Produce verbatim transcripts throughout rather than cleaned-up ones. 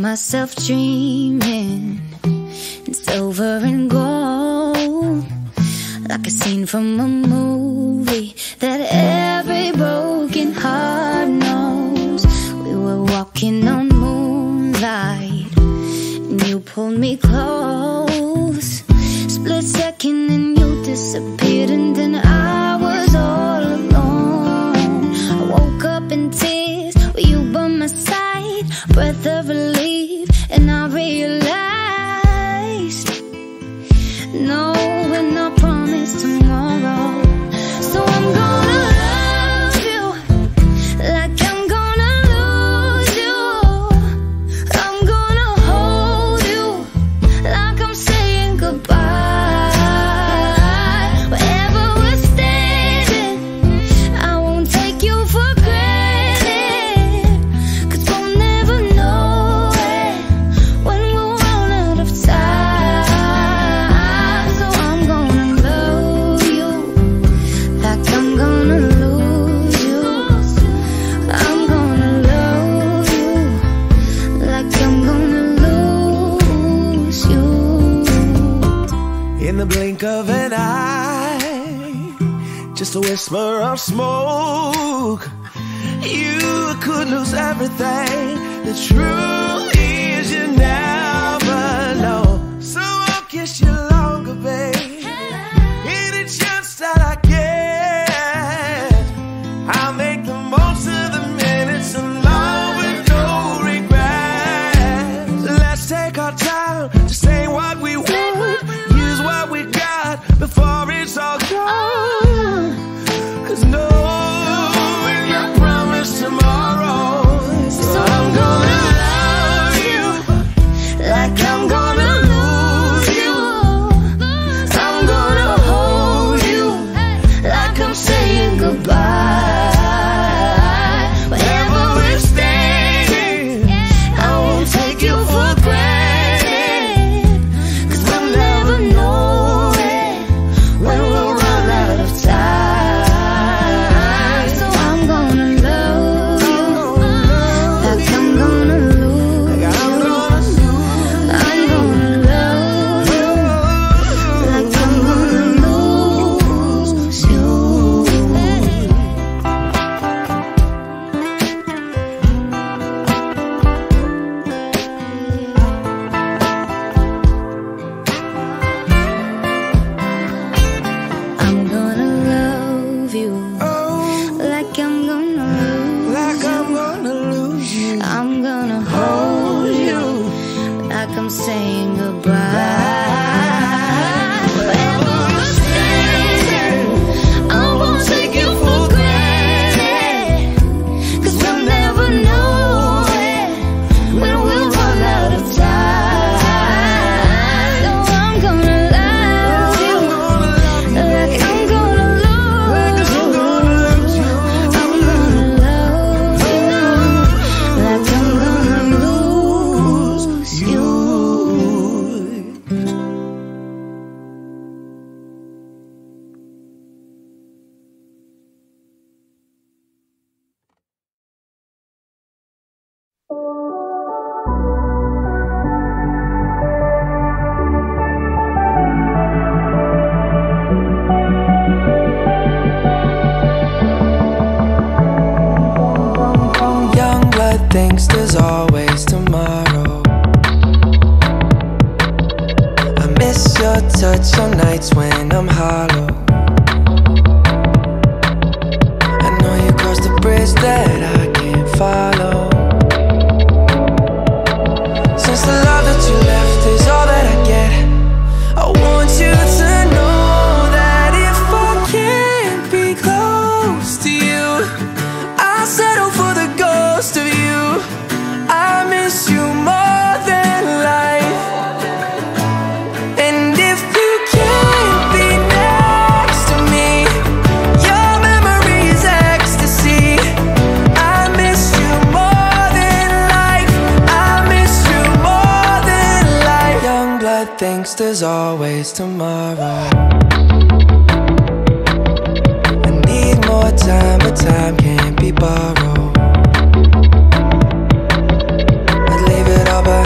myself dreaming in silver and gold, like a scene from a movie that every broken heart knows. We were walking on moonlight and you pulled me close. Split second and you disappeared, and then I was all alone. I woke up in tears with you by my side, breath of relief, and I realized no, we're not promised tomorrow. So I'm gonna love you like I'm gonna lose you. I'm gonna hold you like I'm saying goodbye. Wherever we're standing, I won't take you for granted, 'cause we'll never know it when we'll run out of time. So I'm gonna love you like I'm gonna lose you. I'm gonna love you like I'm gonna lose you. In the blink of an eye, just a whisper of smoke, you could lose everything. The truth is you never know. So I'll kiss you longer, babe. Any chance that I get, I'll make the most of the minutes alone with no regrets. Let's take our time to say what we want, use what we got before it's all gone. 'Cause no, we're not promised tomorrow. So I'm gonna love you like I'm gonna lose you. I'm gonna hold you like I'm saying goodbye. Wherever we're standing, I won't take you for granted, 'cause we'll never know it when we'll run out of time. So I'm gonna love you like I'm gonna lose you. I'm gonna love you like I'm gonna lose you. I'm gonna love you like I'm gonna lose Like I'm gonna lose you. I'm gonna hold you like I'm saying goodbye. Wherever we're standing, I won't take you for granted, 'cause we'll never know it when we'll run out of time. So I'm gonna love you like I'm gonna lose you. I'm gonna love you like I'm gonna lose you. Young blood thinks there's always tomorrow. I miss your touch on nights when I'm hollow. I know you crossed the bridge that I can't follow. Since the love that you left is all that I get, I want you to know that if I can't be close to you, I'll settle for the ghost of you. I miss you more than life. And if you can't be next to me, your memory is ecstasy. I miss you more than life. I miss you more than life. Young blood thinks there's always tomorrow. I need more time, but time can't be borrowed. I'd leave it all behind.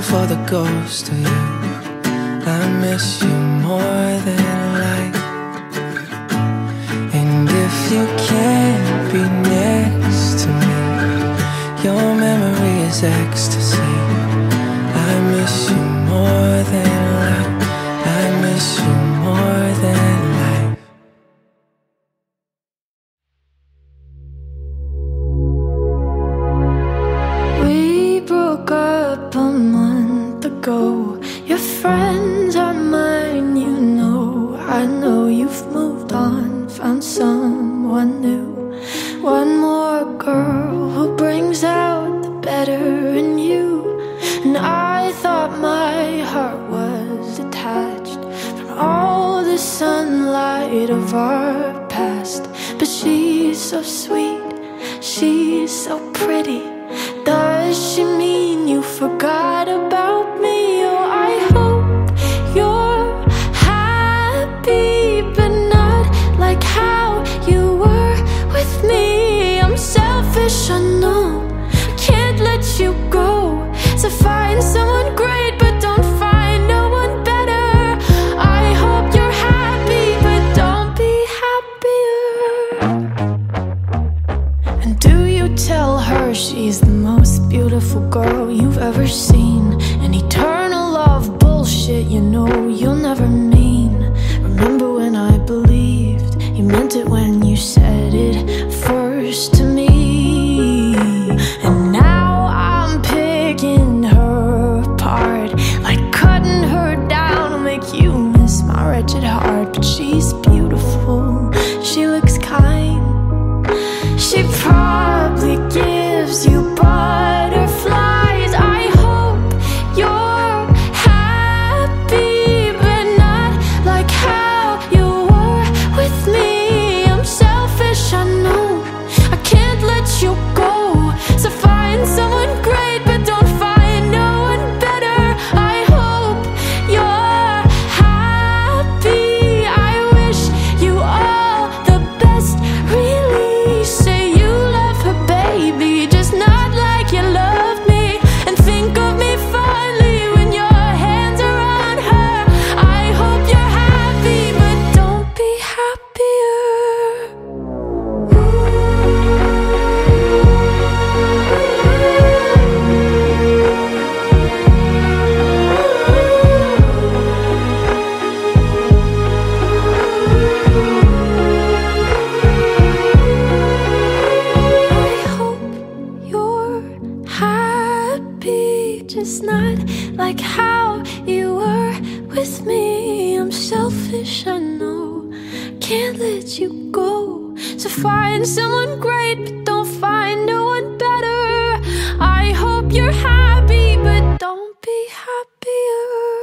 for the ghost of you. I miss you more than life. And if you can't be next to me, your memory is ecstasy. I miss you more than life. I miss you more than life. We broke up a month ago. Your friends are mine, you know. I know you've moved on, found someone new. One more girl who brings out the better in you. And I thought my heart was detached from all the sunlight of our past. But she's so sweet, she's so pretty. Does she mean you forgot about me? Oh, I hope you're happy, but not like how you were with me. I'm selfish, I know, I can't let you go. So find someone great, but don't find no one better. I hope you're happy, but don't be happier. And do you tell her she's the most beautiful girl you've ever seen? An eternal love bullshit, you know you'll never mean. Remember when I believed you meant it when you said it first to me? And now I'm picking her apart, like cutting her down to make you miss my wretched heart. But she's beautiful, she looks kind, she probably gives you butterflies. I hope you're happy, but not like how you were with me. I'm selfish, I know, I can't let you go. So find someone great, but don't find no one better. I hope you're happy. I wish you all the best, really. Say you love her, baby, just not like you love me. And think of me fondly when your hands are on her. I hope you're happy, but don't be happier. I hope you're happy, just not like how you were with me. I'm selfish, I know, can't let you go. So find someone great, but don't find no one better. I hope you're happy, but don't be happier.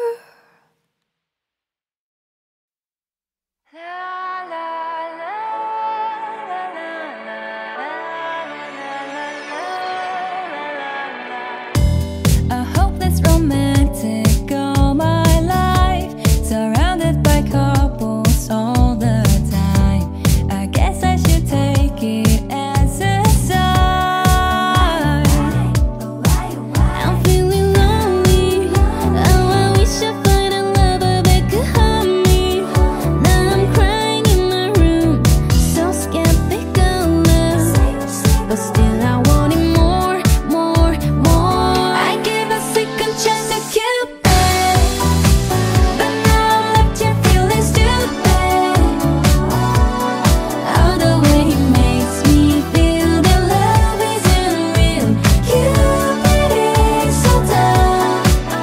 A hopeless romantic all my life, surrounded by couples all the time. I guess I should take it as a sign. I'm feeling lonely, oh I wish I find a lover that could hold me. Now I'm crying in my room, so skeptical of, but still I want it more, more, more. I gave a second chance to Cupid, but now I'm left here feeling stupid. All the way he makes me feel that love isn't real. Cupid is so dumb.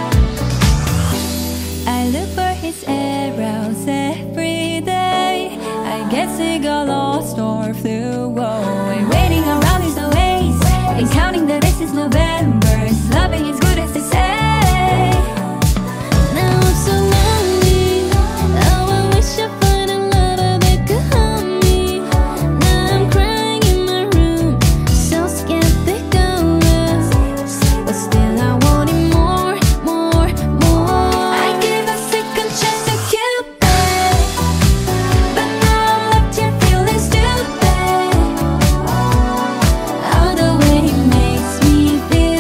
I look for his arrows every day. I guess he got lost or flew away. Waiting around is a waste, and counting the days is November. His loving is good as they say. Now I'm so lonely, oh I wish I find a lover that could hold me. Now I'm crying in my room, so skeptical of, but still I want it more, more, more. I gave a second chance to Cupid, but now I'm left here feeling stupid. All the way he makes me feel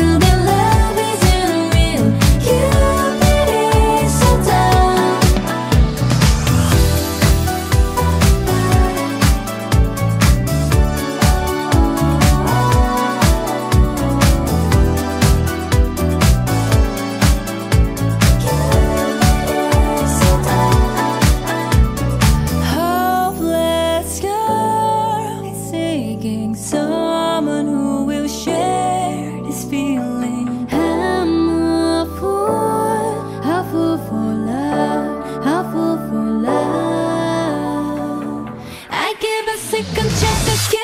second chance again.